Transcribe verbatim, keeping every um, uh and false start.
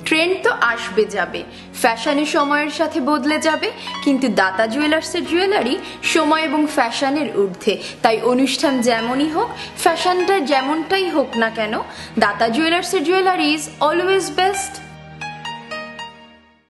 Trend তো আসবে যাবে, ফ্যাশনের সময়ের সাথে বদলে যাবে, কিন্তু দাতা জুয়েলার্সের জুয়েলারি সময় এবং ফ্যাশনের ঊর্ধ্বে। তাই অনুষ্ঠান যেমনই হোক, ফ্যাশনটা যেমনটাই হোক না কেন, দাতা জুয়েলার্সের জুয়েলারি ইজ অলওয়েজ বেস্ট।